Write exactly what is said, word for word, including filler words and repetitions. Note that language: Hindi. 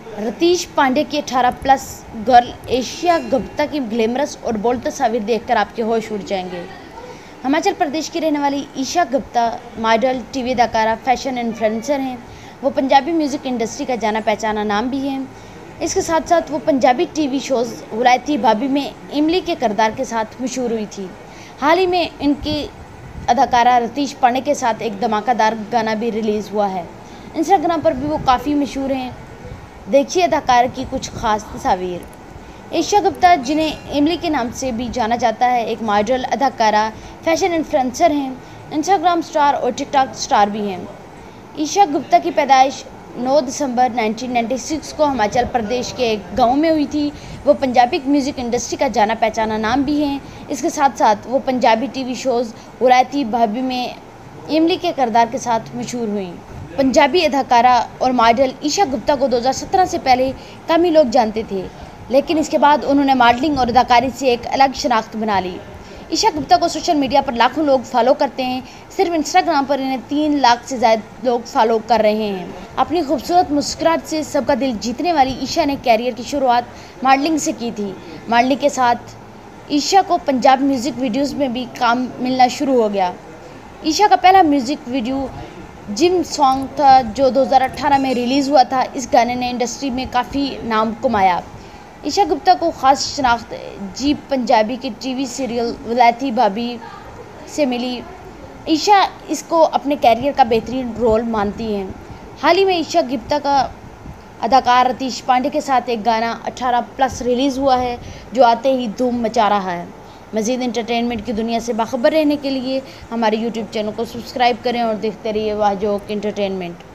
रतीश पांडे की अठारह प्लस गर्ल ईशा गुप्ता की ग्लैमरस और बोल्ड तस्वीर देखकर आपके होश उड़ जाएंगे। हिमाचल प्रदेश की रहने वाली ईशा गुप्ता मॉडल, टीवी अदाकारा, फैशन इन्फ्लुएंसर हैं। वो पंजाबी म्यूज़िक इंडस्ट्री का जाना पहचाना नाम भी है। इसके साथ साथ वो पंजाबी टीवी शोज़ हुलायती भाभी में इमली के किरदार के साथ मशहूर हुई थी। हाल ही में इनकी अदाकारा रतीश पांडे के साथ एक धमाकेदार गाना भी रिलीज़ हुआ है। इंस्टाग्राम पर भी वो काफ़ी मशहूर हैं। देखिए अदाकार की कुछ खास तस्वीर। ईशा गुप्ता, जिन्हें इमली के नाम से भी जाना जाता है, एक मॉडल, अदाकारा, फैशन इन्फ्लुएंसर हैं, इंस्टाग्राम स्टार और टिकटॉक स्टार भी हैं। ईशा गुप्ता की पैदाइश नौ दिसंबर उन्नीस सौ छियानवे को हिमाचल प्रदेश के एक गांव में हुई थी। वो पंजाबी म्यूज़िक इंडस्ट्री का जाना पहचाना नाम भी हैं। इसके साथ साथ वो पंजाबी टीवी शोज़ हुलायती भाभी में इमली के किरदार के साथ मशहूर हुई। पंजाबी अदाकारा और मॉडल ईशा गुप्ता को दो हज़ार सत्रह से पहले कम ही लोग जानते थे, लेकिन इसके बाद उन्होंने मॉडलिंग और अदाकारी से एक अलग शनाख्त बना ली। ईशा गुप्ता को सोशल मीडिया पर लाखों लोग फॉलो करते हैं। सिर्फ इंस्टाग्राम पर इन्हें तीन लाख से ज़्यादा लोग फॉलो कर रहे हैं। अपनी खूबसूरत मुस्कुराहट से सबका दिल जीतने वाली ईशा ने कैरियर की शुरुआत मॉडलिंग से की थी। मॉडलिंग के साथ ईशा को पंजाब म्यूज़िक वीडियोज़ में भी काम मिलना शुरू हो गया। ईशा का पहला म्यूज़िक वीडियो जिम सॉन्ग था, जो दो हज़ार अठारह में रिलीज़ हुआ था। इस गाने ने इंडस्ट्री में काफ़ी नाम कमाया। ईशा गुप्ता को ख़ास शनाख्त जी पंजाबी के टीवी सीरियल हुलायती भाभी से मिली। ईशा इसको अपने कैरियर का बेहतरीन रोल मानती हैं। हाल ही में ईशा गुप्ता का अदाकार रतीश पांडे के साथ एक गाना अठारह प्लस रिलीज़ हुआ है, जो आते ही धूम मचा रहा है। मज़ीद एंटरटेनमेंट की दुनिया से बाखबर रहने के लिए हमारे यूट्यूब चैनल को सब्सक्राइब करें और देखते रहिए वाजोक एंटरटेनमेंट।